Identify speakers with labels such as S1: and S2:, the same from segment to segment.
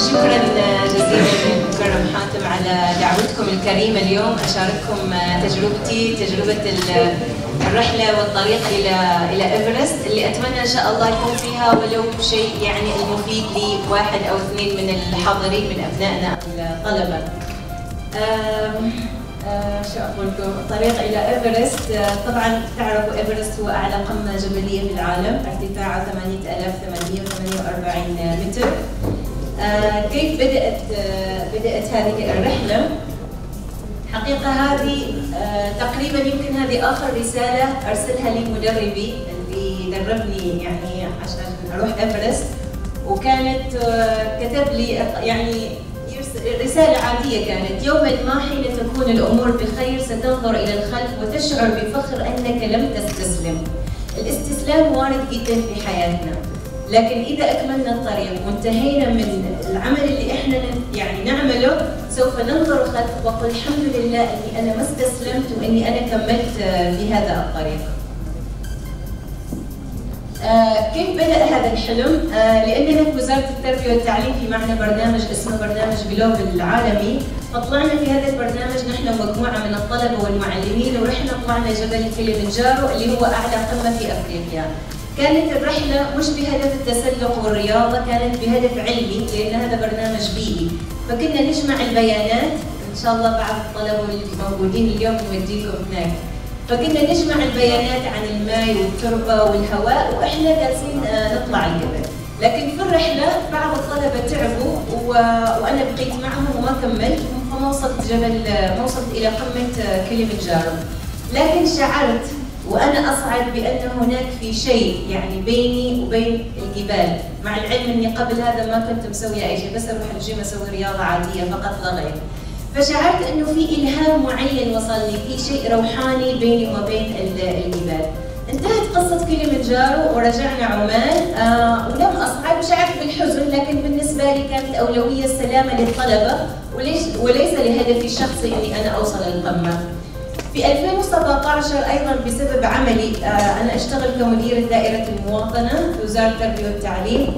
S1: شكرا جزيلا للمكرم حاتم على دعوتكم الكريمة اليوم أشارككم تجربتي، تجربة الرحلة والطريق إلى إيفرست اللي أتمنى إن شاء الله يكون فيها ولو شيء يعني المفيد لواحد أو اثنين من الحاضرين من أبنائنا الطلبة. شو أقول لكم؟ الطريق إلى إيفرست، طبعاً تعرفوا إيفرست هو أعلى قمة جبلية في العالم، ارتفاعه 8848 متر. كيف بدأت هذه الرحلة؟ حقيقة هذه تقريباً يمكن هذه آخر رسالة أرسلها لي مدربي اللي دربني يعني عشان أروح إيفرست، وكانت كتب لي يعني رسالة عادية كانت: يوما ما حين تكون الأمور بخير ستنظر إلى الخلف وتشعر بفخر أنك لم تستسلم. الاستسلام وارد جدا في حياتنا، لكن إذا أكملنا الطريق وانتهينا من العمل اللي إحنا يعني نعمله سوف ننظر خلف وقل الحمد لله أني أنا ما استسلمت وأني أنا كملت في هذا الطريق. كيف بدأ هذا الحلم؟ لأننا في وزارة التربية والتعليم في معنا برنامج اسمه برنامج جلوبال العالمي، فطلعنا في هذا البرنامج نحن ومجموعة من الطلبة والمعلمين ورحنا طلعنا جبل كليمنجارو اللي هو أعلى قمة في أفريقيا. كانت الرحلة مش بهدف التسلق والرياضة، كانت بهدف علمي لأن هذا برنامج بيئي، فكنا نجمع البيانات، إن شاء الله بعض الطلبة اللي موجودين اليوم نوديكم هناك. فكنا نجمع البيانات عن الماء والتربة والهواء وإحنا جالسين نطلع الجبل، لكن في الرحلة بعض الطلبة تعبوا وأنا بقيت معهم وما كملت، فما وصلت إلى قمة كليمنجارو. لكن شعرت وأنا أصعد بأن هناك في شيء يعني بيني وبين الجبال، مع العلم أني قبل هذا ما كنت مسوية أي شيء، بس أروح الجيم أسوي رياضة عادية فقط لا غير. فشعرت انه في الهام معين وصلني، في شيء روحاني بيني وبين الجبال. انتهت قصة كليمنجارو ورجعنا عمان ولم اصعد وشعرت بالحزن، لكن بالنسبة لي كانت أولوية السلامة للطلبة وليس لهدفي الشخصي اني انا اوصل للقمة. في 2017 ايضا بسبب عملي انا اشتغل كمديرة دائرة المواطنة في وزارة التربية والتعليم،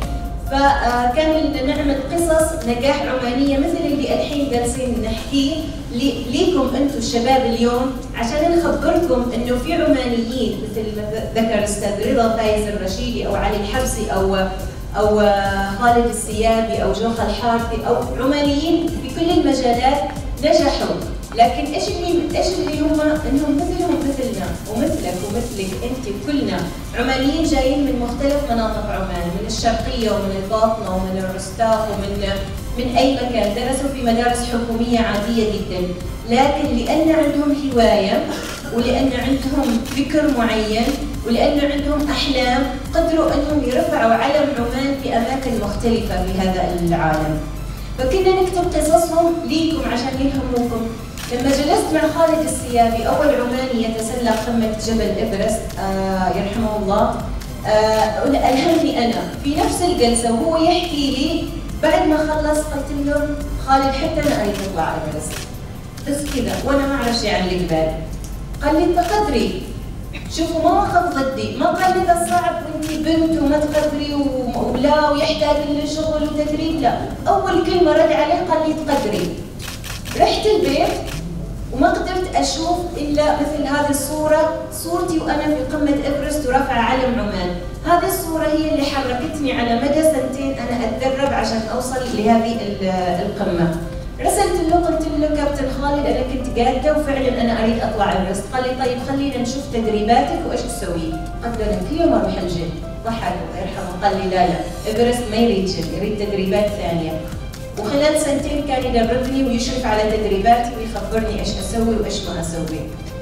S1: فكان نعمل قصص نجاح عمانية مثل اللي الحين جالسين نحكيه ليكم انتم الشباب اليوم، عشان نخبركم انه في عمانيين مثل ذكر الاستاذ رضا فايز الرشيدي او علي الحبسي او خالد السيابي او جوخة الحارثي او عمانيين في كل المجالات نجحوا. لكن ايش اللي هم انهم مثلهم مثلنا ومثلك ومثلك انت، كلنا عمانيين جايين من مختلف مناطق عمان، من الشرقيه ومن الباطنه ومن الرستاق ومن اي مكان، درسوا في مدارس حكوميه عاديه جدا، لكن لان عندهم هوايه ولان عندهم فكر معين ولان عندهم احلام قدروا انهم يرفعوا علم عمان في اماكن مختلفه في هذا العالم. فكنا نكتب قصصهم ليكم عشان يلهموكم. لما جلست مع خالد السيابي أول عماني يتسلق قمة جبل إيفرست يرحمه الله، ألهمني أنا في نفس الجلسة وهو يحكي لي بعد ما خلص، قلت له خالد حتى أنا أريد أطلع إيفرست بس كذا وأنا ما أعرف شيء عن الجبال. قال لي أنت قدري، شوفوا ما أخذ ضدي، ما قال لي ذا صعب وأنت بنت وما تقدري ولا ويحتاج لشغل وتدريب، لا، أول كلمة رد عليه قال لي تقدري. رحت البيت وما قدرت اشوف الا مثل هذه الصوره، صورتي وانا في قمه ايفرست ورافعه علم عمان. هذه الصوره هي اللي حركتني على مدى سنتين انا اتدرب عشان اوصل لهذه القمه. رسلت له قلت له كابتن خالد انا كنت جاده وفعلا انا اريد اطلع ايفرست. قال لي طيب خلينا نشوف تدريباتك وايش تسوي. قلت له كل يوم اروح الجيم. ضحك الله يرحمه قال لي لا ايفرست ما يريد جيم، يريد تدريبات ثانيه. وخلال سنتين كان يدربني ويشرف على تدريباتي ويخبرني ايش اسوي وايش ما اسوي.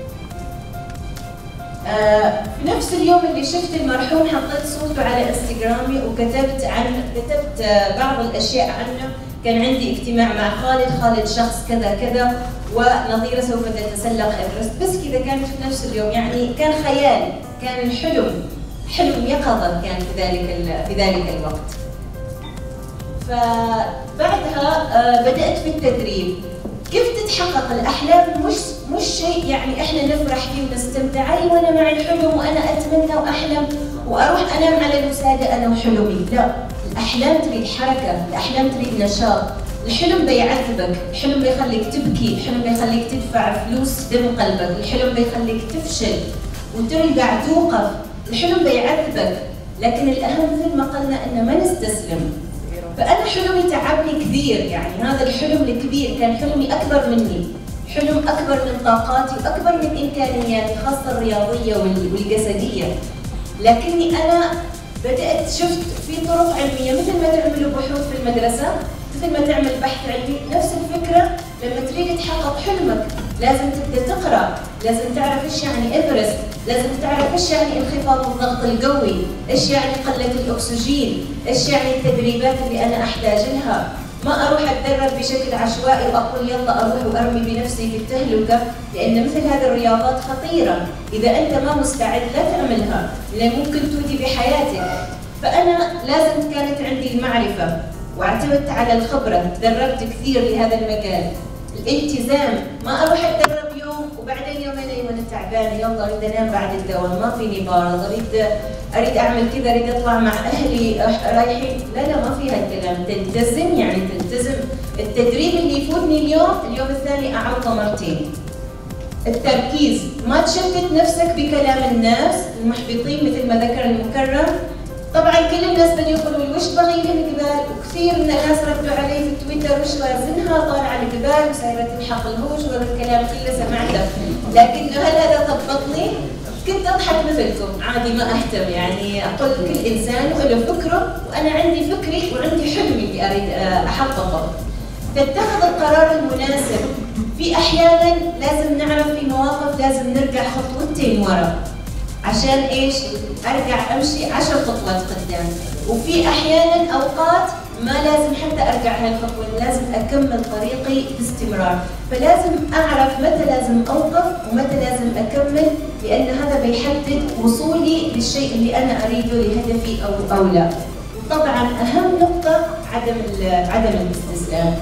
S1: في نفس اليوم اللي شفت المرحوم حطيت صورته على انستغرامي وكتبت بعض الاشياء عنه. كان عندي اجتماع مع خالد شخص كذا كذا ونظيره سوف تتسلق ايفرست، بس كذا كانت في نفس اليوم، يعني كان خيال، كان حلم يقظه كان في ذلك الوقت. فبعدها بدأت في التدريب. كيف تتحقق الأحلام؟ مش شيء يعني إحنا نفرح فيه ونستمتع، أيوة أنا مع الحلم وأنا أتمنى وأحلم وأروح أنام على الوسادة أنا وحلمي، لا، الأحلام تريد حركة، الأحلام تريد نشاط. الحلم بيعذبك، الحلم بيخليك تبكي، الحلم بيخليك تدفع فلوس دم قلبك، الحلم بيخليك تفشل وترجع توقف، الحلم بيعذبك. لكن الأهم مثل ما قلنا إن ما نستسلم. فأنا حلمي تعبني كثير، يعني هذا الحلم الكبير كان حلمي أكبر مني، حلم أكبر من طاقاتي وأكبر من إمكانياتي خاصة الرياضية والجسدية. لكني أنا بدأت شفت في طرق علمية مثل ما تعملوا بحوث في المدرسة، مثل ما تعمل بحث علمي، نفس الفكرة لما تريد تحقق حلمك لازم تبدأ تقرأ، لازم تعرف إيش يعني إيفرست، لازم تعرف إيش يعني انخفاض الضغط القوي، إيش يعني قلة الأكسجين، إيش يعني التدريبات اللي أنا أحتاج لها. ما أروح أتدرب بشكل عشوائي وأقول يلا أروح وأرمي بنفسي في التهلكة، لأن مثل هذه الرياضات خطيرة، إذا أنت ما مستعد لا تعملها، لأن ممكن تودي بحياتك. فأنا لازم كانت عندي المعرفة واعتمدت على الخبرة، تدربت كثير لهذا المجال. الالتزام، ما أروح أتدرب يوم وبعدين يومين وأنا تعبانة يلا أريد أنام بعد الدوام، ما فيني بارض، أريد أعمل كذا، أريد أطلع مع أهلي رايحين، لا ما في هالكلام. تلتزم يعني تلتزم. التدريب اللي يفوتني اليوم الثاني أعوضه مرتين. التركيز، ما تشتت نفسك بكلام الناس المحبطين مثل ما ذكر المكرم. طبعا كل الناس بدوا يقولوا وش تبغي لي الجبال، وكثير من الناس ردوا علي في تويتر وش وزنها طالعه الجبال وسايره تلحق الهوش، وهذا الكلام كله سمعته. لكن هل هذا ضبطني؟ كنت اضحك مثلكم عادي، ما اهتم، يعني اقول كل انسان وله فكره، وانا عندي فكري وعندي حلمي اللي اريد احققه. تتخذ القرار المناسب. في احيانا لازم نعرف في مواقف لازم نرجع خطوتين ورا عشان ايش؟ ارجع امشي 10 خطوات قدام. وفي احيانا اوقات ما لازم حتى ارجع هاي الخطوه، لازم اكمل طريقي باستمرار. فلازم اعرف متى لازم اوقف ومتى لازم اكمل، لان هذا بيحدد وصولي للشيء اللي انا اريده لهدفي او لا. وطبعا اهم نقطه عدم الاستسلام.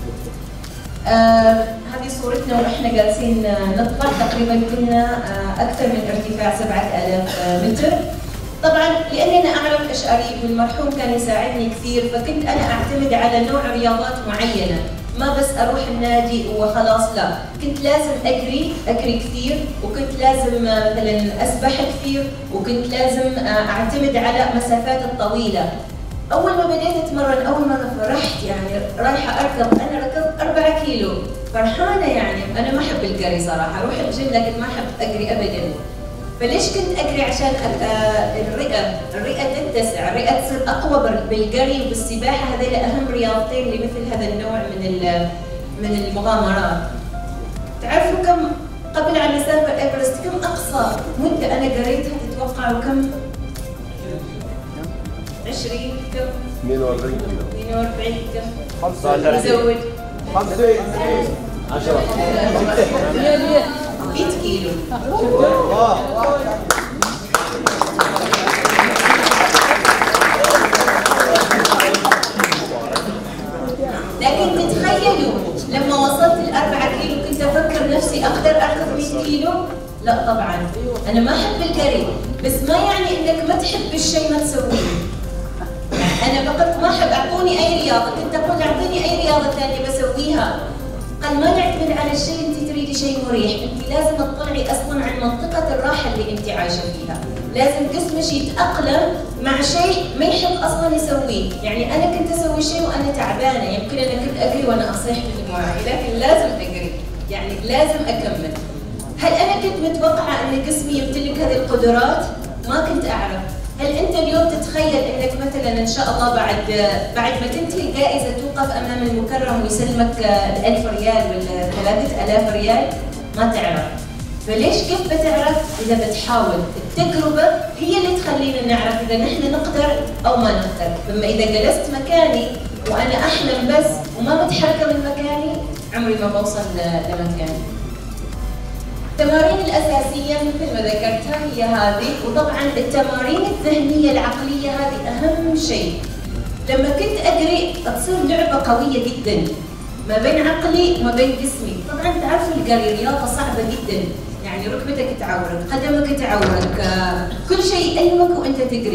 S1: هذه صورتنا واحنا جالسين نطلع، تقريبا كنا اكثر من ارتفاع 7000 متر. طبعا لاني انا اعرف ايش اريد والمرحوم كان يساعدني كثير، فكنت انا اعتمد على نوع رياضات معينه، ما بس اروح النادي وخلاص، لا، كنت لازم اجري كثير، وكنت لازم مثلا اسبح كثير، وكنت لازم اعتمد على مسافات الطويله. اول ما بديت اتمرن اول مره فرحت، يعني رايحه اركض، انا ركضت 4 كيلو، فرحانه. يعني انا ما احب الجري صراحه، اروح الجيم لكن ما احب اجري ابدا. فليش كنت اجري؟ عشان الرئه تتسع، الرئه تصير اقوى بالجري وبالسباحه. هذول اهم رياضتين لمثل هذا النوع من المغامرات. تعرفوا كم قبل ان اسافر ايفرست كم اقصى مده انا قريتها؟ تتوقعوا كم؟ 20 كم؟
S2: 42 كيلو.
S1: 42 كم؟
S2: 35.
S1: نزود
S2: 95 10
S1: 100 كيلو. لكن تتخيلوا لما وصلت ال4 كيلو كنت افكر نفسي اقدر اركض 100 كيلو؟ لا طبعا، انا ما احب الجري، بس ما يعني انك ما تحب الشيء ما تسويه. أنا فقط ما أحب، أعطوني أي رياضة، كنت أقول أعطيني أي رياضة ثانية بسويها. قال ما نعتمد على الشيء، أنت تريدي شيء مريح، أنت لازم تطلعي أصلاً عن منطقة الراحة اللي أنت عايشة فيها، لازم جسمك يتأقلم مع شيء ما يحب أصلاً يسويه، يعني أنا كنت أسوي شيء وأنا تعبانة، يمكن أنا كنت أجري وأنا أصيح في المواعي، لكن لازم أجري، يعني لازم أكمل. هل أنا كنت متوقعة أن جسمي يمتلك هذه القدرات؟ ما كنت أعرف. هل انت اليوم تتخيل انك مثلا ان شاء الله بعد ما تنتهي الجائزه توقف امام المكرم ويسلمك 1000 ريال ولا 3000 ريال؟ ما تعرف. فليش كيف بتعرف؟ اذا بتحاول. التجربه هي اللي تخلينا نعرف اذا نحن نقدر او ما نقدر. فما اذا جلست مكاني وانا احلم بس وما متحركه من مكاني، عمري ما بوصل لمكاني. التمارين الأساسية مثل ما ذكرتها هي هذه، وطبعا التمارين الذهنية العقلية هذه أهم شيء. لما كنت أجري تصير لعبة قوية جدا ما بين عقلي وما بين جسمي. طبعا تعرفوا الجري رياضة صعبة جدا، يعني ركبتك تعورك، قدمك تعورك، كل شيء يألمك وأنت تجري.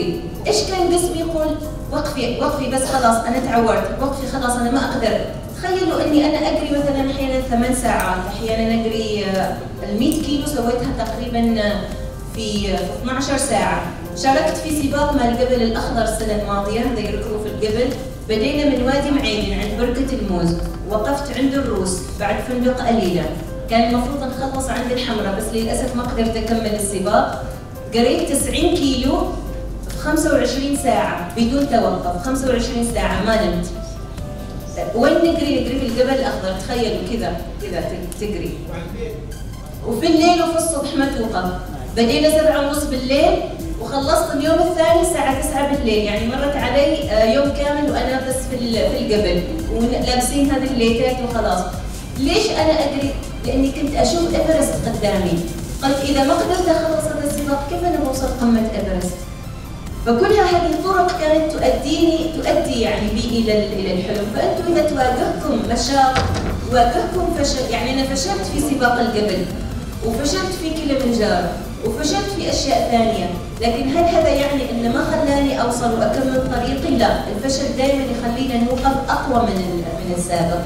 S1: ايش كان جسمي يقول؟ وقفي وقفي بس خلاص انا تعورت، وقفي خلاص انا ما اقدر. تخيلوا اني انا اجري مثلا احيانا 8 ساعات، احيانا اجري ال 100 كيلو سويتها تقريبا في 12 ساعه. شاركت في سباق مع الجبل الاخضر السنه الماضيه، هذا يركبوا في الجبل. بدينا من وادي معين عند بركه الموز، وقفت عند الروس بعد فندق قليله. كان المفروض نخلص عند الحمراء بس للاسف ما قدرت اكمل السباق. قريت 90 كيلو في 25 ساعه بدون توقف، 25 ساعه ما نمت. وين نجري في الجبل الاخضر، تخيلوا كذا تجري. وفي الليل وفي الصبح ما توقف. بدينا 7:30 بالليل وخلصت اليوم الثاني الساعة 9 بالليل، يعني مرت علي يوم كامل وانا بس في الجبل ولابسين هذه الليتات وخلاص. ليش انا اجري؟ لاني كنت اشوف ايفرست قدامي. قلت اذا ما قدرت اخلص هذا السباق كيف انا بوصل قمة ايفرست؟ فكلها هذه الطرق كانت تؤدي يعني بي الى الحلم. فانتم اذا تواجهكم مشاق، تواجهكم فشل، يعني انا فشلت في سباق الجبل وفشلت في كليمنجارو وفشلت في اشياء ثانيه، لكن هل هذا يعني انه ما خلاني اوصل واكمل طريقي؟ لا، الفشل دائما يخلينا نوقف اقوى من السابق.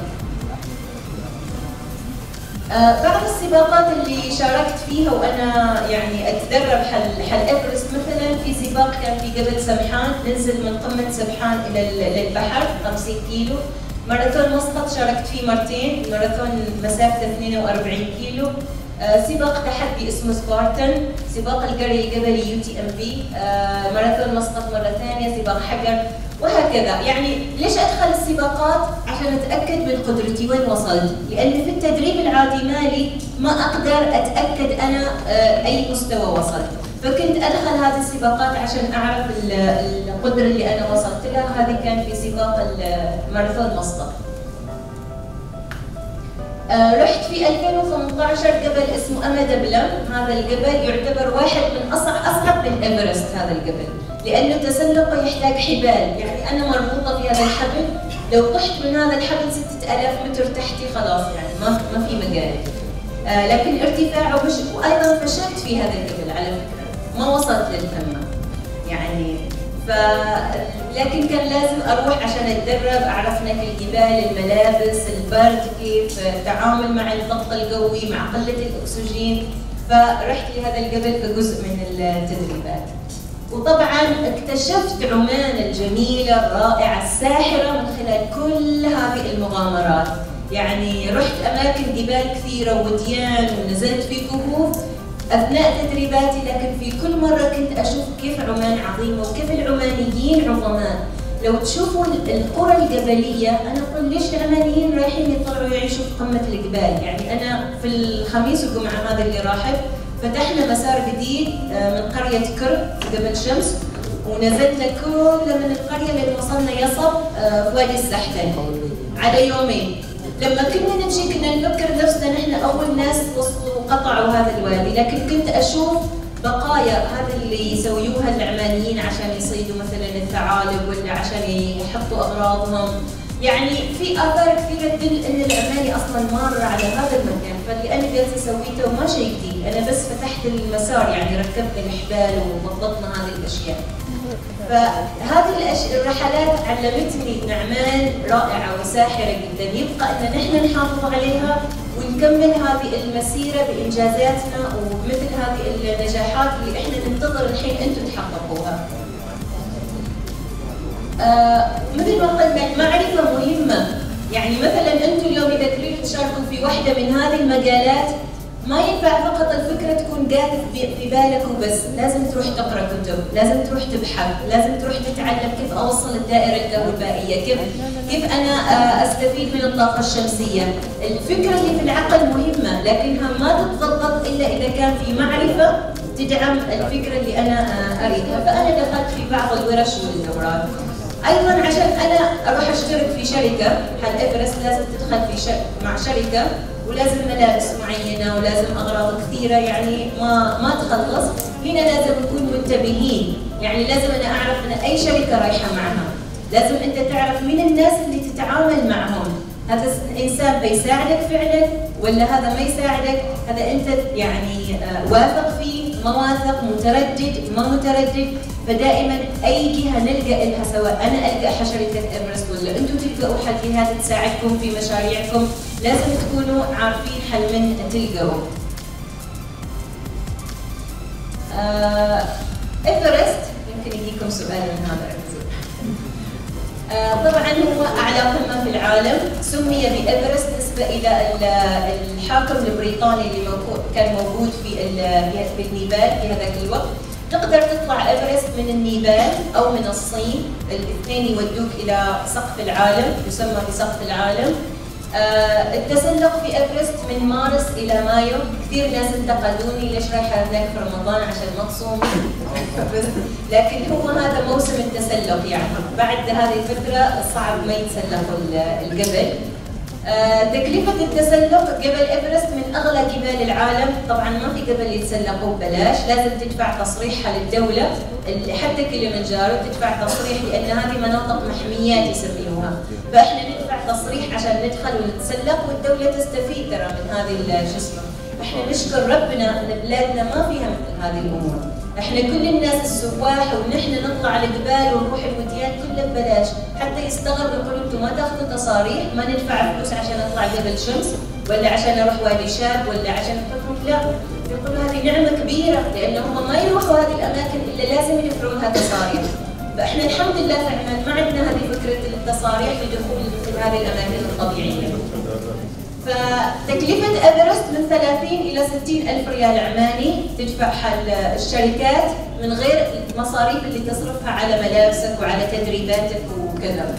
S1: بعض السباقات اللي شاركت فيها وانا يعني اتدرب حل ايفرست، مثلا في سباق كان في جبل سمحان، ننزل من قمه سمحان الى البحر 50 كيلو. ماراثون مسقط شاركت فيه مرتين، ماراثون مسافته 42 كيلو. سباق تحدي اسمه سبارتن، سباق القرية الجبلي UTMB، ماراثون مسقط مرة ثانية، سباق حجر، وهكذا. يعني ليش ادخل السباقات؟ عشان اتاكد من قدرتي وين وصلت، لان في التدريب العادي مالي ما اقدر اتاكد انا اي مستوى وصلت. فكنت ادخل هذه السباقات عشان اعرف القدره اللي انا وصلت لها. هذه كان في سباق الماراثون مسقط. رحت في 2018 جبل اسمه أما دبلم. هذا الجبل يعتبر واحد من أصعب من إيفرست. هذا الجبل لأنه تسلقه يحتاج حبال، يعني أنا مربوطة في هذا الحبل، لو طحت من هذا الحبل 6000 متر تحتي خلاص يعني ما في مجال. لكن ارتفاعه وأيضا فشلت في هذا الجبل على فكرة، ما وصلت للقمة يعني. لكن كان لازم اروح عشان اتدرب، اعرف هناك الجبال، الملابس، البرد، كيف التعامل مع الضغط الجوي، مع قله الاكسجين. فرحت لهذا الجبل كجزء من التدريبات. وطبعا اكتشفت عمان الجميله الرائعه الساحره من خلال كل هذه المغامرات. يعني رحت اماكن جبال كثيره وديان، ونزلت في كهوف اثناء تدريباتي، لكن في كل مره كنت اشوف كيف عمان عظيمه وكيف العمانيين عظماء. لو تشوفوا القرى الجبليه، انا اقول ليش العمانيين رايحين يطلعوا يعيشوا في قمه الجبال؟ يعني انا في الخميس والجمعه هذا اللي راحت فتحنا مسار جديد من قريه كرب في جبل شمس، ونزلنا كل من القريه لين وصلنا يصب في وادي السحتن على يومين. لما كنا نمشي كنا نفكر نفسنا نحن اول ناس وصلوا وقطعوا هذا الوادي، لكن كنت اشوف بقايا هذا اللي يسويوها العمانيين عشان يصيدوا مثلا الثعالب ولا عشان يحطوا اغراضهم. يعني في اثار كثيره تدل ان العماني اصلا مر على هذا المكان، فاللي انا جالسه سويته ما شيء جديد، انا بس فتحت المسار، يعني ركبت الحبال وضبطنا هذه الاشياء. فهذه الرحلات علمتني ان عمان رائعه وساحره جدا، يبقى ان نحن نحافظ عليها ونكمل هذه المسيره بانجازاتنا ومثل هذه النجاحات اللي احنا ننتظر الحين انتم تحققوها. مثل ما قلنا المعرفه مهمه، يعني مثلا انتم اليوم اذا تريدوا تشاركوا في واحده من هذه المجالات ما ينفع فقط الفكره تكون قاعده في بالك وبس، لازم تروح تقرا كتب، لازم تروح تبحث، لازم تروح تتعلم كيف اوصل الدائره الكهربائيه، كيف انا استفيد من الطاقه الشمسيه. الفكره اللي في العقل مهمه لكنها ما تتضبط الا اذا كان في معرفه تدعم الفكره اللي انا اريدها. فانا دخلت في بعض الورش والدورات. ايضا عشان انا اروح اشترك في شركه حل ايفرست لازم تدخل في مع شركه، ولازم ملابس معينه ولازم اغراض كثيره، يعني ما تخلص. هنا لازم نكون منتبهين، يعني لازم انا اعرف ان اي شركه رايحه معها، لازم انت تعرف مين الناس اللي تتعامل معهم، هذا الانسان بيساعدك فعلا ولا هذا ما يساعدك، هذا انت يعني واثق فيه ما واثق، متردد، ما متردد. فدائما اي جهه نلجا لها، سواء انا الجا حشركه ايفرست ولا انتم تلجأوا حل جهات تساعدكم في مشاريعكم، لازم تكونوا عارفين حل من تلجأوا. ايفرست يمكن يجيكم سؤال من هذا الجزء. طبعا هو اعلى قمه في العالم، سمي بايفرست نسبه الى الحاكم البريطاني اللي كان موجود في النيبال في هذاك الوقت. تقدر تطلع ايفرست من النيبال او من الصين، الاثنين يودوك الى سقف العالم، يسمى بسقف العالم. التسلق في ايفرست من مارس الى مايو. كثير ناس انتقدوني ليش رايحه هناك في رمضان عشان ما تصومي، لكن هو هذا موسم التسلق، يعني بعد هذه الفتره صعب ما يتسلقوا الجبل. تكلفة التسلق جبل ايفرست من اغلى جبال العالم، طبعا ما في جبل يتسلقوه ببلاش، لازم تدفع تصريحها للدولة، حتى كليمنجارو تدفع تصريح لان هذه مناطق محميات يسميوها، فاحنا ندفع تصريح عشان ندخل ونتسلق والدولة تستفيد ترى من هذه شو اسمه. احنا نشكر ربنا ان بلادنا ما فيها مثل هذه الامور، احنا كل الناس السواح ونحن نطلع الجبال ونروح الوديان كله ببلاش، حتى يستغربوا يقولوا انتم ما تاخذوا تصاريح، ما ندفع فلوس عشان اطلع جبل شمس ولا عشان اروح وادي شاب ولا عشان لا، يقولوا هذه نعمه كبيره لانهم ما يروحوا هذه الاماكن الا لازم يدفعوا لها تصاريح. فاحنا الحمد لله في عمان ما عندنا هذه فكره التصاريح لدخول مثل هذه الاماكن الطبيعيه. فتكلفة ايفرست من 30 إلى 60 ألف ريال عماني تدفع حل الشركات من غير المصاريف اللي تصرفها على ملابسك وعلى تدريباتك وكذا.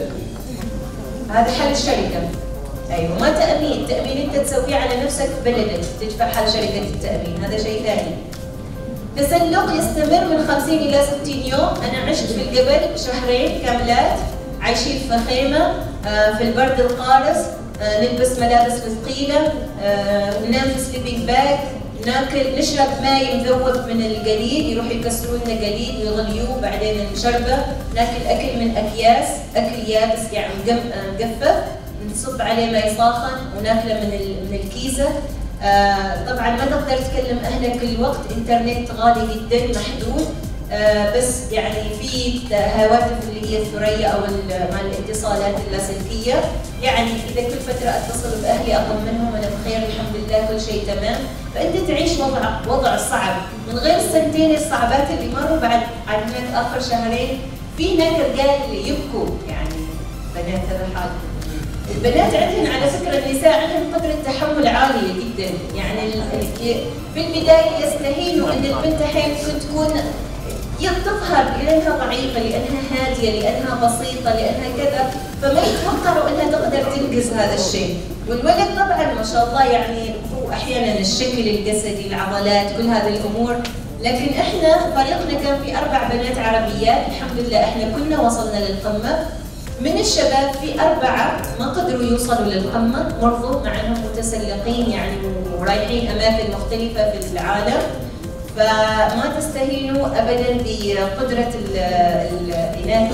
S1: هذا حل الشركة. أيوه ما تأمين، التأمين أنت تسويه على نفسك في بلدك، تدفع حل شركة التأمين، هذا شيء ثاني. تسلق يستمر من 50 إلى 60 يوم، أنا عشت في الجبل شهرين كاملات، عايشين في خيمة في البرد القارس، نلبس ملابس مثقيلة، ننام في سليبنج باج، ناكل نشرب ماء مذوب من الجليد، يروحوا يكسروا لنا جليد ويغليوه بعدين نشربه، ناكل اكل من اكياس، اكل يابس يعني مجفف، نصب عليه ماء ساخن وناكله من الكيسه. طبعا ما تقدر تكلم اهلك الوقت، انترنت غالي جدا محدود، بس يعني في هواتف اللي هي الثريا او مع الاتصالات اللاسلكيه، يعني اذا كل فتره اتصل باهلي اطمنهم انا بخير الحمد لله كل شيء تمام، فانت تعيش وضع صعب من غير السنتين الصعبات اللي مروا بعد هناك اخر شهرين. في هناك رجال يبكوا يعني بنات هذا الحال. البنات عندهن على فكره النساء عندهم قدره تحمل عاليه جدا، يعني في البدايه يستهينوا ان البنت احيانا تكون تظهر لانها ضعيفه، لانها هاديه، لانها بسيطه، لانها كذا، فما يتوقعوا انها تقدر تنجز هذا الشيء. والولد طبعا ما شاء الله يعني هو احيانا الشكل الجسدي، العضلات، كل هذه الامور، لكن احنا فريقنا كان في 4 بنات عربيات، الحمد لله احنا كنا وصلنا للقمه. من الشباب في 4 ما قدروا يوصلوا للقمه، مرضوا مع انهم متسلقين يعني ورايحين اماكن مختلفه في العالم. فما تستهينوا ابدا بقدره الاناث.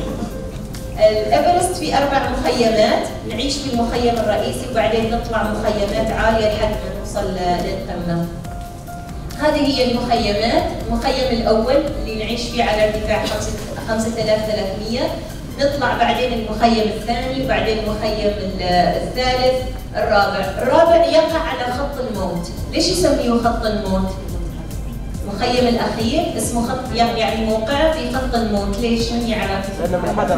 S1: الايفرست في 4 مخيمات، نعيش في المخيم الرئيسي وبعدين نطلع مخيمات عاليه لحد ما نوصل للقمه. هذه هي المخيمات، المخيم الاول اللي نعيش فيه على ارتفاع 5300، نطلع بعدين المخيم الثاني وبعدين المخيم الثالث، الرابع يقع على خط الموت. ليش يسميه خط الموت؟ المخيم الاخير اسمه خط، يعني موقعه في خط الموت، ليش؟ من يعرف؟
S2: لانه منحدر.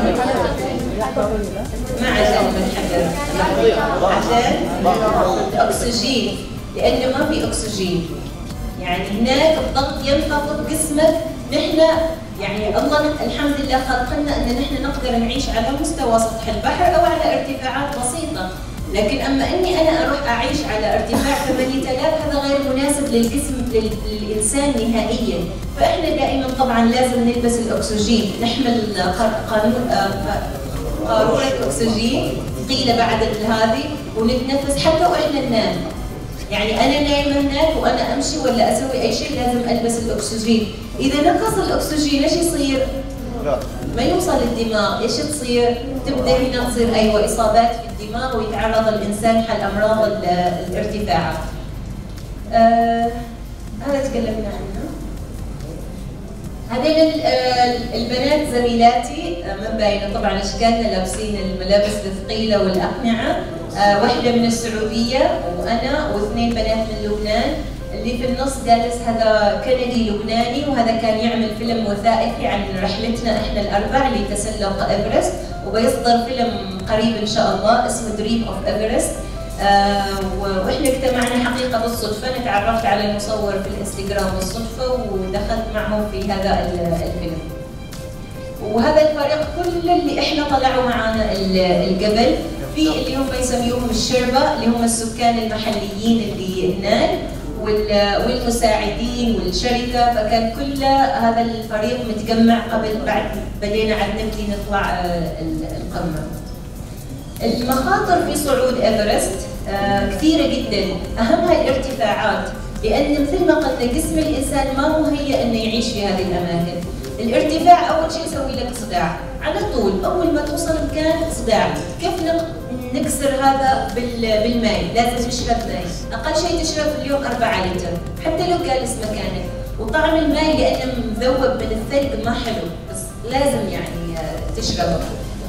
S1: ما عشان منحدر، عشان الاكسجين، لانه ما في اكسجين. يعني هناك الضغط ينخفض جسمك، نحن يعني الله الحمد لله خلقنا ان نحن نقدر نعيش على مستوى سطح البحر او على ارتفاعات بسيطه، لكن اما اني انا اروح اعيش على ارتفاع 8000 هذا غير مناسب للجسم للانسان نهائيا. فاحنا دائما طبعا لازم نلبس الاكسجين، نحمل قاروره اكسجين ثقيله بعد هذه ونتنفس حتى واحنا ننام. يعني انا نايمه هناك وانا امشي ولا اسوي اي شيء لازم البس الاكسجين. اذا نقص الاكسجين ايش يصير؟ ما يوصل للدماغ، ايش تصير؟ تبدا هنا تصير ايوه اصابات في الدماغ ويتعرض الانسان حل امراض الارتفاعات. هذا تكلمنا عنه. هذين البنات زميلاتي، ما باينه طبعا اشكالنا، لابسين الملابس الثقيله والاقنعه. واحده من السعوديه وانا، واثنين بنات من لبنان. اللي في النص جالس هذا كندي لبناني، وهذا كان يعمل فيلم وثائقي عن رحلتنا احنا الاربع لتسلق ايفرست، وبيصدر فيلم قريب ان شاء الله اسمه دريم اوف ايفرست. واحنا اجتمعنا حقيقه بالصدفه، تعرفت على المصور في الانستغرام بالصدفه ودخلت معهم في هذا الفيلم. وهذا الفريق كل اللي احنا طلعوا معنا الجبل، في اللي هم يسميوهم الشربة اللي هم السكان المحليين اللي هناك، والمساعدين والشركه، فكان كل هذا الفريق متجمع قبل بعد بدينا عاد نبدي نطلع القمه. المخاطر في صعود ايفرست كثيره جدا، اهمها الارتفاعات، لان مثل ما قلنا جسم الانسان ما مهيأ انه يعيش في هذه الاماكن. الارتفاع اول شيء يسوي لك صداع على طول، اول ما توصل مكان صداع. كيف نكسر هذا بالماء؟ لازم تشرب ماء، اقل شيء تشرب في اليوم 4 لتر حتى لو جالس مكانك. وطعم الماء لانه مذوب من الثلج ما حلو، بس لازم يعني تشربه.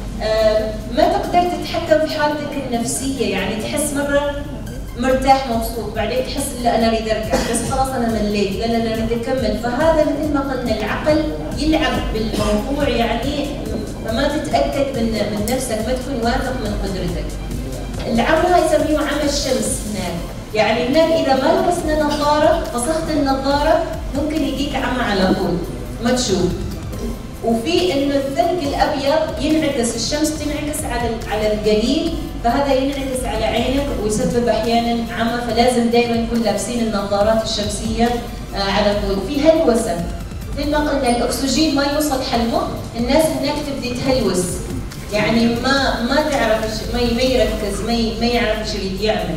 S1: ما تقدر تتحكم في حالتك النفسيه، يعني تحس مره مرتاح مبسوط، بعدين تحس لا انا اريد ارجع، بس خلاص انا مليت، لا انا اريد اكمل. فهذا مثل ما قلنا العقل يلعب بالموضوع، يعني فما تتاكد من نفسك، ما تكون واثق من قدرتك. العمى يسميه عمى الشمس هناك، يعني هناك اذا ما لبسنا نظاره، فسخت النظاره ممكن يجيك عمى على طول ما تشوف. وفي انه الثلج الابيض ينعكس، الشمس تنعكس على الجليد، فهذا ينعكس على عينك ويسبب احيانا عمى، فلازم دائما نكون لابسين النظارات الشمسيه على طول. في هلوسه، مثل ما قلنا الاكسجين ما يوصل حلمه، الناس هناك تبدي تهلوس، يعني ما تعرف ما يركز، ما يعرف ايش يريد يعمل.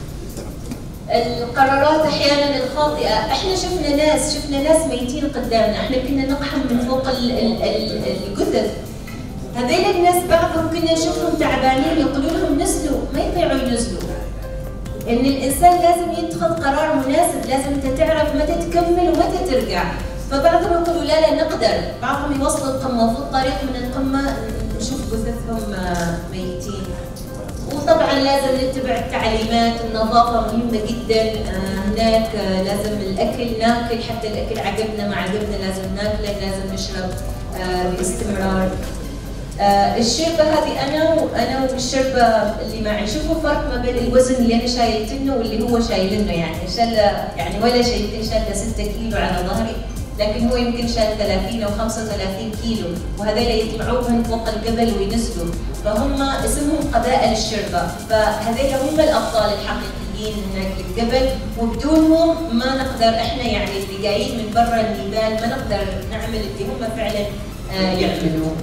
S1: القرارات احيانا الخاطئه، احنا شفنا ناس ميتين قدامنا، احنا كنا نقحم من فوق الجثث. هذيل الناس بعضهم كنا نشوفهم تعبانين يقولوا لهم نزلوا، ما يطيعوا ينزلوا. ان الانسان لازم يتخذ قرار مناسب، لازم انت تعرف متى تكمل ومتى ترجع. فبعضهم يقولوا لا نقدر، بعضهم يوصلوا القمه وفي الطريق من القمه نشوف جثثهم ميتين. وطبعا لازم نتبع التعليمات، النظافه مهمه جدا هناك، لازم الاكل ناكل، حتى الاكل عجبنا ما عجبنا لازم ناكله، لازم نشرب باستمرار. الشربة هذه أنا والشربة اللي معي، شوفوا فرق ما بين الوزن اللي أنا شايلتنه واللي هو شايلنه، يعني شاله يعني ولا شيء، شاله 6 كيلو على ظهري، لكن هو يمكن شال 30 أو 35 كيلو، وهذول يطلعوهم فوق الجبل وينزلوا، فهم اسمهم قبائل الشربة، فهذول هم الأبطال الحقيقيين هناك الجبل، وبدونهم ما نقدر احنا يعني اللي جايين من برا النيبال ما نقدر نعمل اللي هم فعلا يعملوه.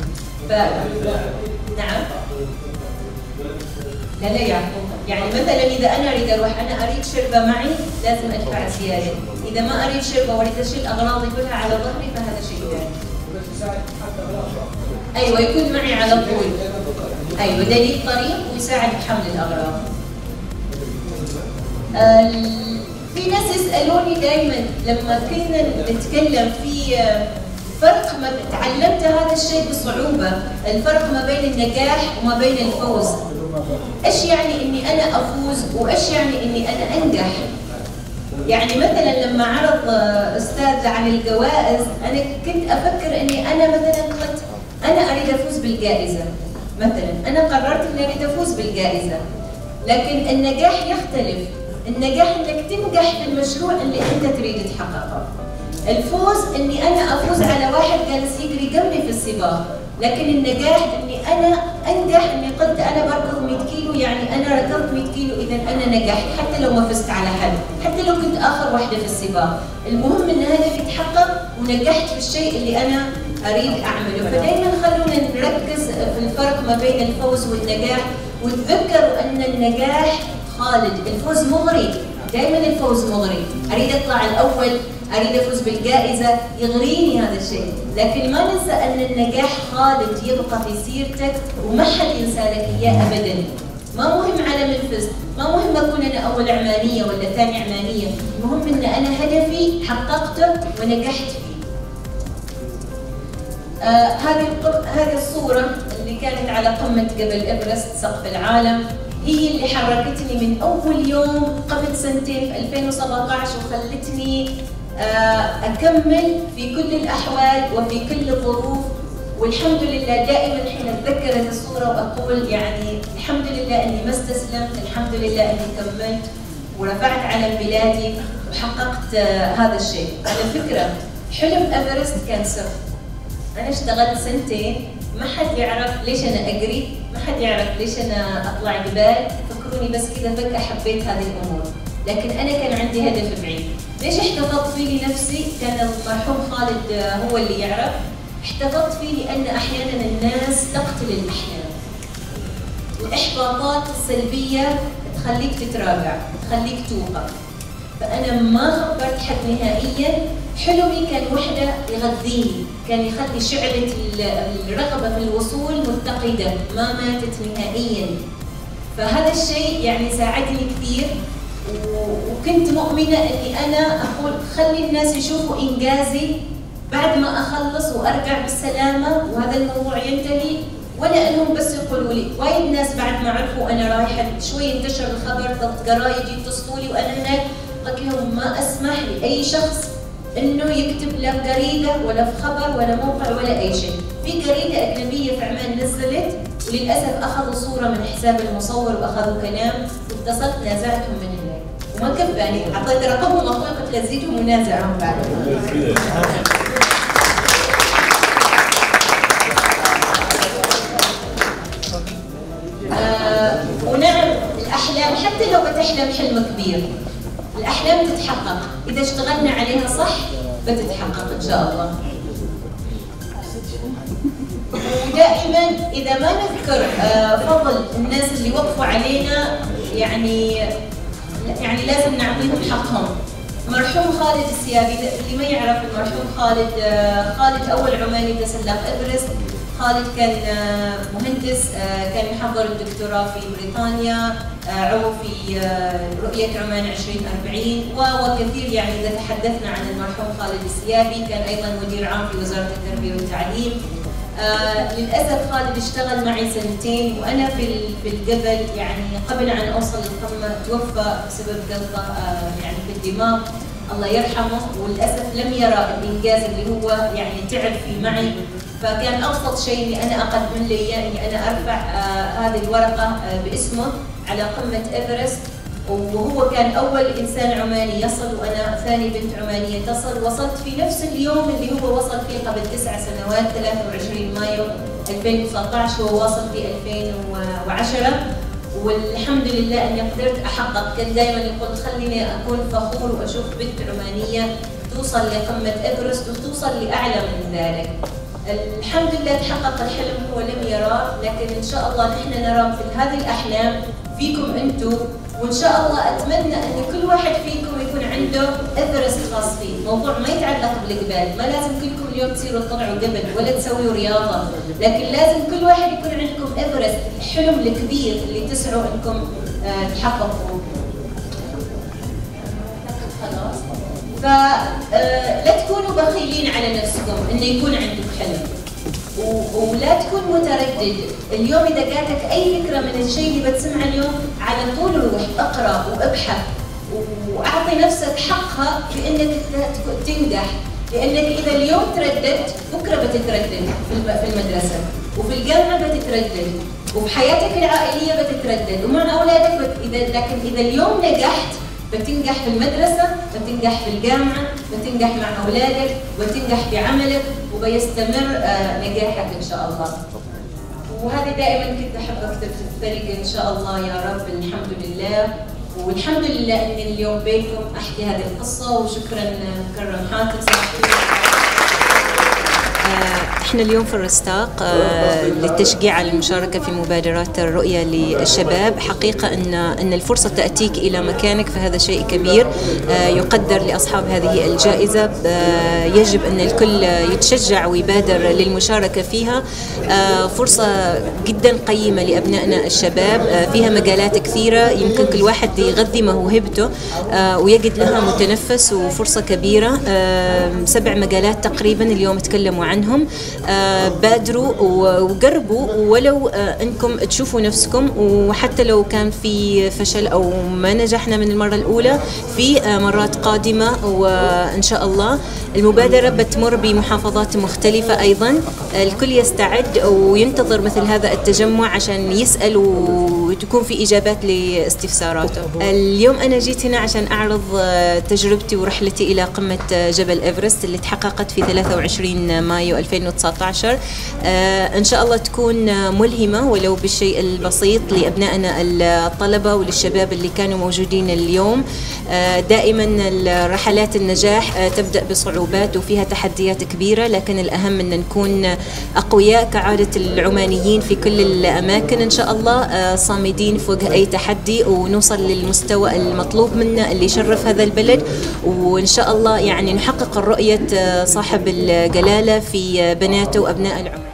S1: نعم. لا يعرفون، يعني مثلا اذا انا اريد اروح، انا اريد شربه معي لازم ادفع زياده، اذا ما اريد شربه واريد اشيل اغراضي كلها على ظهري فهذا شيء ثاني. ايوه يكون معي على طول، ايوه دليل طريق ويساعد بحمل الاغراض. في ناس يسالوني دائما لما كنا نتكلم في فرق، ما تعلمت هذا الشيء بصعوبة، الفرق ما بين النجاح وما بين الفوز. ايش يعني اني انا افوز وايش يعني اني انا انجح؟ يعني مثلا لما عرض استاذ عن الجوائز، انا كنت افكر اني انا مثلا قلت انا اريد افوز بالجائزة، مثلا انا قررت اني اريد افوز بالجائزة، لكن النجاح يختلف، النجاح انك تنجح في المشروع اللي انت تريد تحققه. الفوز اني انا افوز على واحد جالس يجري جنبي في السباق، لكن النجاح اني انا انجح، اني قلت انا بركض 100 كيلو يعني انا ركضت 100 كيلو اذا انا نجحت، حتى لو ما فزت على حد، حتى لو كنت اخر واحده في السباق، المهم ان هدفي يتحقق ونجحت في الشيء اللي انا اريد اعمله. فدائما خلونا نركز في الفرق ما بين الفوز والنجاح، وتذكروا ان النجاح خالد، الفوز مغري، دائما الفوز مغري، اريد اطلع الاول، اريد افوز بالجائزه، يغريني هذا الشيء، لكن ما ننسى ان النجاح خالد يبقى في سيرتك وما حد ينسى لك اياه ابدا، ما مهم على من فزت، ما مهم اكون انا اول عمانيه ولا ثاني عمانيه، المهم ان انا هدفي حققته ونجحت فيه. هذه الصوره اللي كانت على قمه جبل ايفرست سقف العالم هي اللي حركتني من اول يوم قبل سنتين في 2017 وخلتني اكمل في كل الاحوال وفي كل الظروف. والحمد لله دائما حين اتذكر هذه الصوره واقول يعني الحمد لله اني ما استسلمت، الحمد لله اني كملت ورفعت علم بلادي وحققت هذا الشيء. على فكره حلم ايفرست كان سر. انا اشتغلت سنتين، ما حد يعرف ليش انا اجري، ما حد يعرف ليش انا اطلع جبال، فكروني بس كذا فجاه حبيت هذه الامور، لكن انا كان عندي هدف بعيد. ليش احتفظت فيه لنفسي؟ كان المرحوم خالد هو اللي يعرف. احتفظت فيه لأن أحياناً الناس تقتل الأحلام. الإحباطات السلبية تخليك تتراجع، تخليك توقف. فأنا ما خبرت حد نهائياً، حلمي كان وحدة يغذيني، كان يخلي شعلة الرغبة في الوصول متقدة، ما ماتت نهائياً. فهذا الشيء يعني ساعدني كثير، وكنت مؤمنة إني أنا أقول خلي الناس يشوفوا إنجازي بعد ما أخلص وأرجع بالسلامة وهذا الموضوع ينتهي، ولا أنهم بس يقولوا لي. وايد ناس بعد ما عرفوا أنا رايحة شوي انتشر الخبر، جرايد يتصلوا لي وأنا هناك، قلت لهم ما أسمح لأي شخص إنه يكتب لا في جريدة ولا في خبر ولا موقع ولا أي شيء. في جريدة أجنبية في عمان نزلت، وللأسف أخذوا صورة من حساب المصور وأخذوا كلام، واتصلت نازعتهم من هناك وما كفاني، أعطيت رقمهم أخوي قلت لزيتهم ونازعهم بعد. ونعم الأحلام حتى لو بتحلم حلم كبير، الأحلام تتحقق إذا اشتغلنا عليها صح، بتتحقق إن شاء الله. ودائما إذا ما نذكر فضل الناس اللي وقفوا علينا يعني لازم نعطيهم حقهم. مرحوم خالد السيابي، اللي ما يعرف المرحوم خالد أول عماني تسلق إيفرست. خالد كان مهندس، كان يحضر الدكتوراه في بريطانيا، عضو في رؤية عمان 2040 وكثير. يعني إذا تحدثنا عن المرحوم خالد السيابي كان أيضا مدير عام في وزارة التربية والتعليم. للأسف خالد اشتغل معي سنتين وأنا في الجبل، يعني قبل أن أوصل للقمة توفى بسبب جلطة يعني في الدماغ الله يرحمه، وللأسف لم يرى الإنجاز اللي هو يعني تعب فيه معي. فكان أبسط شيء اللي أنا أقدم له إياه إني أنا أرفع هذه الورقة باسمه على قمة إيفرست، وهو كان أول إنسان عماني يصل وأنا ثاني بنت عمانية تصل. وصلت في نفس اليوم اللي هو وصل فيه قبل 9 سنوات، 23 مايو 2019، هو واصل في 2010. والحمد لله أني قدرت أحقق. كان دائما يقول خليني أكون فخور وأشوف بنت عمانية توصل لقمة إيفرست وتوصل لأعلى من ذلك. الحمد لله تحقق الحلم هو لم يراه، لكن إن شاء الله نحن نرى مثل هذه الأحلام فيكم أنتم. وإن شاء الله أتمنى أن كل واحد فيكم يكون عنده إيفرست خاص فيه، موضوع ما يتعلق بالجبال. ما لازم كلكم اليوم تصيروا تطلعوا جبل ولا تسويوا رياضة، لكن لازم كل واحد يكون عندكم إيفرست، الحلم الكبير اللي تسعوا أنكم تحققوه. خلاص؟ فلا تكونوا بخيلين على نفسكم إنه يكون عندك حلم، ولا تكون متردد. اليوم إذا جاتك أي فكرة من الشيء اللي بتسمعه اليوم، على طول روح اقرأ وابحث وأعطي نفسك حقها في إنك تنجح، لأنك إذا اليوم ترددت بكرة بتتردد في المدرسة وفي الجامعة بتتردد وفي حياتك العائلية بتتردد ومع أولادك لكن إذا اليوم نجحت بتنجح في المدرسة، بتنجح في الجامعة، بتنجح مع أولادك، بتنجح في عملك، وبيستمر نجاحك إن شاء الله. وهذه دائما كنت أحب أكتب في الطريق إن شاء الله يا رب. الحمد لله، والحمد لله أني اليوم بينكم أحكي هذه القصة. وشكرا مكرم حاتم
S3: احنا اليوم في الرستاق للتشجيع على المشاركة في مبادرات الرؤية للشباب. حقيقة ان الفرصة تأتيك إلى مكانك، فهذا شيء كبير يقدر لأصحاب هذه الجائزة. يجب ان الكل يتشجع ويبادر للمشاركة فيها. فرصة جدا قيمة لأبنائنا الشباب، فيها مجالات كثيرة يمكن كل واحد يغذي موهبته ويجد لها متنفس، وفرصة كبيرة. 7 مجالات تقريبا اليوم تكلموا عنهم. بادروا وقربوا، ولو انكم تشوفوا نفسكم، وحتى لو كان في فشل او ما نجحنا من المرة الاولى، في مرات قادمة وان شاء الله. المبادرة بتمر بمحافظات مختلفة ايضا. الكل يستعد وينتظر مثل هذا التجمع عشان يسأل وتكون في اجابات لاستفساراته. اليوم انا جيت هنا عشان اعرض تجربتي ورحلتي الى قمة جبل إيفرست اللي تحققت في 23 مايو 2019. إن شاء الله تكون ملهمة ولو بالشيء البسيط لأبنائنا الطلبة وللشباب اللي كانوا موجودين اليوم. دائما رحلات النجاح تبدأ بصعوبات وفيها تحديات كبيرة، لكن الأهم أن نكون أقوياء كعادة العمانيين في كل الأماكن إن شاء الله، صامدين فوق أي تحدي، ونوصل للمستوى المطلوب منا اللي يشرف هذا البلد. وإن شاء الله يعني نحقق الرؤية صاحب الجلالة في بناته وأبناء العمان.